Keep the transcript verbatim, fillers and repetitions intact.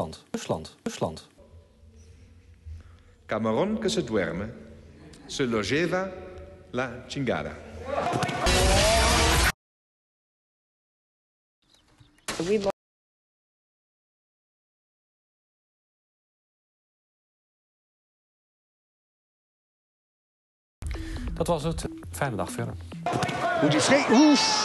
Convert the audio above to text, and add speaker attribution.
Speaker 1: Rusland, Rusland, Rusland.
Speaker 2: Camarón que se duerme, se lo lleva la chingada.
Speaker 1: Dat was het. Fijne dag verder.
Speaker 3: Hoe die vreemd...